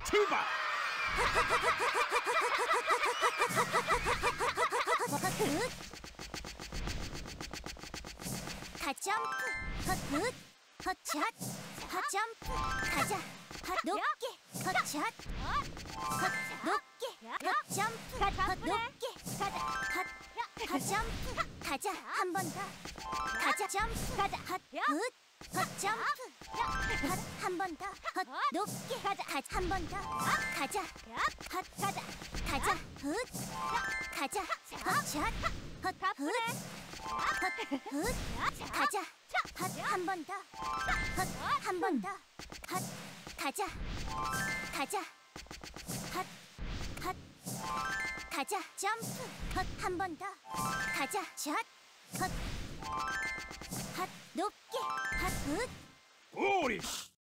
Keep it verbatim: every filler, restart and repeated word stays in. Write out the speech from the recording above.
출발! 가 점프 헛 헛샷 헛 점프 가자 헛 높게 헛샷 헛 높게 헛 점프 헛 높게 가자 헛 점프 가자 한 번 더 가자 점프 가자 헛 헛 점프 한 번 더 헛 높게 가자 한 번 더 가자 헛 가자 가자 헛 가자 헛샷 헛 헛 헛 가자 헛 한 번 더 헛 한 번 더 헛 가자 가자 헛 헛 가자 점프 헛 한 번 더 가자 샷 헛 헛 높게 헛 헛 우리